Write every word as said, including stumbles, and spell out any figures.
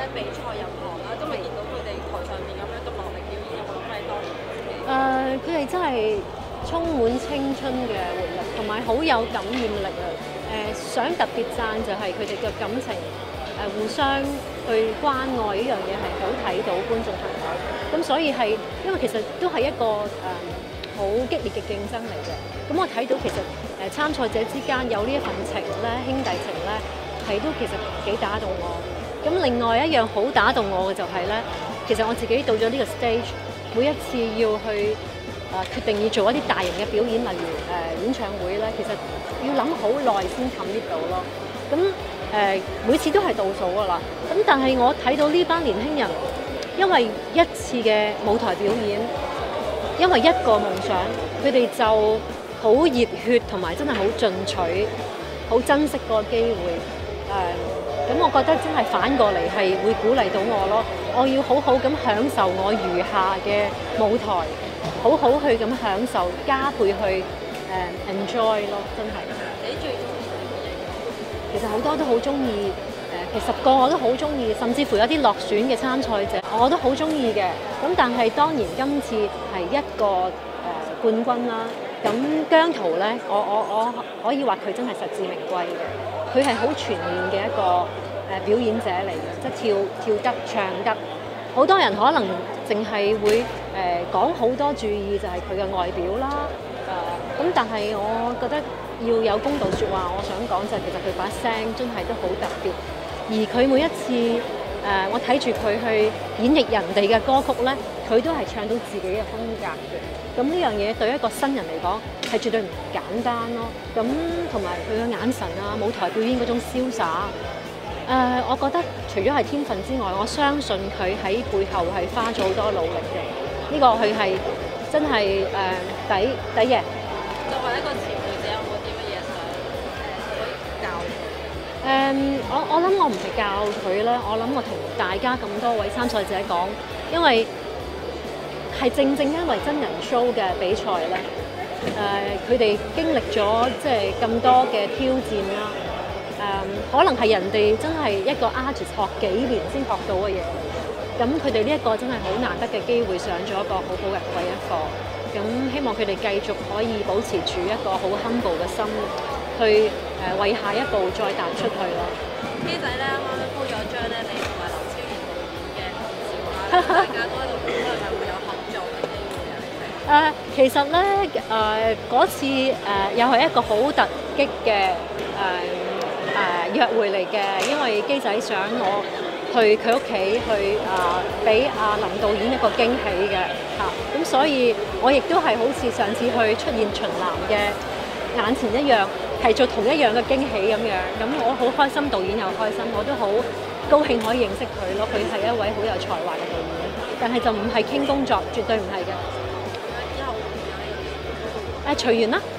比賽入行啦，今日見到佢哋台上面咁樣咁落力表演，有冇咩當年嘅？ 誒，佢哋真係充滿青春嘅活力，同埋好有感染力啊！誒、想特別讚就係佢哋嘅感情，誒、互相去關愛呢樣嘢係好睇到觀眾朋友。咁所以係因為其實都係一個誒好、激烈嘅競爭嚟嘅。咁我睇到其實誒、參賽者之間有呢一份情咧，兄弟情咧，係都其實幾打動我。咁另外一樣好打動我嘅就係咧，其實我自己到咗呢個 stage，每一次要去誒、決定要做一啲大型嘅表演，例如誒、演唱會咧，其實要諗好耐先冚呢度咯。咁誒、每次都係倒數㗎啦。咁但係我睇到呢班年輕人，因為一次嘅舞台表演，因為一個夢想，佢哋就好熱血同埋真係好進取，好珍惜個機會。誒、咁我覺得真係反過嚟係會鼓勵到我咯。我要好好咁享受我餘下嘅舞台，好好去咁享受，加倍去誒、enjoy 咯，真係。 你最中意係乜嘢？ 其實好多都好中意，誒、其實個個都好中意，甚至乎有啲落選嘅參賽者，我都好中意嘅。咁但係當然今次係一個誒、冠軍啦。咁姜濤咧，我我我可以話佢真係實至名歸嘅。佢係好全面嘅一個誒、表演者嚟嘅，即係跳跳得唱得。好多人可能淨係會誒、講好多注意就係佢嘅外表啦。誒、咁但係我覺得要有公道説話，我想講就係其實佢把聲真係都好特別，而佢每一次誒、我睇住佢去演繹人哋嘅歌曲咧，佢都係唱到自己嘅風格嘅。咁呢樣嘢對一個新人嚟講係絕對唔簡單咯。咁同埋佢嘅眼神啊，舞台表演嗰種瀟灑，誒、我覺得除咗係天分之外，我相信佢喺背後係花咗好多努力嘅。呢、個佢係真係誒、抵抵贏。 作為一個前輩者，有冇啲乜嘢想誒可以教佢？ 誒、我我諗我唔係教佢啦，我諗我同大家咁多位參賽者講，因為係正正因為真人 show 嘅比賽咧，誒、佢哋經歷咗即係咁多嘅挑戰啦，誒、可能係人哋真係一個 artist 學幾年先學到嘅嘢嚟嘅，咁佢哋呢一個真係好難得嘅機會，上咗一個好好嘅貴一課。咁希望佢哋繼續可以保持住一個好 humble 嘅心，去誒、為下一步再踏出去咯。 機仔咧啱啱鋪咗張咧，你同埋劉超賢導演嘅合照啦，大家都喺度估係咪會有合作嘅機會啊？你睇？ 誒、其實咧，誒、嗰次誒、又係一個好突擊嘅誒誒約會嚟嘅，因為機仔想我去佢屋企去啊，俾阿林導演一個驚喜嘅嚇，咁、所以我亦都係好似上次去出現秦嵐嘅眼前一樣，係做同一樣嘅驚喜咁樣。咁我好開心，導演又開心，我都好高興可以認識佢咯。佢係一位好有才華嘅導演，但係就唔係傾工作，絕對唔係嘅。 以後會唔會有呢個機會？ 誒、隨緣啦。